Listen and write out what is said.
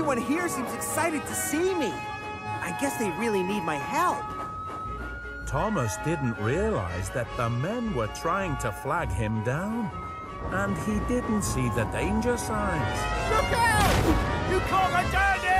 Everyone here seems excited to see me. I guess they really need my help. Thomas didn't realize that the men were trying to flag him down, and he didn't see the danger signs. Look out! You caught a dandy!